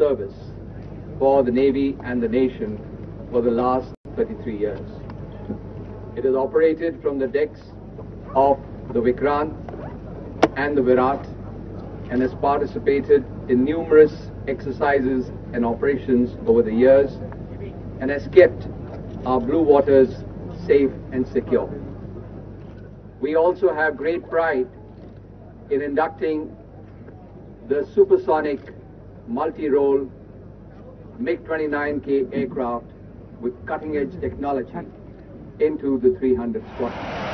service for the Navy and the nation for the last 33 years. It has operated from the decks of the Vikrant and the Virat and has participated in numerous exercises and operations over the years and has kept our blue waters safe and secure. We also have great pride in inducting the supersonic multi-role MiG-29K aircraft with cutting-edge technology into the 300 squadron.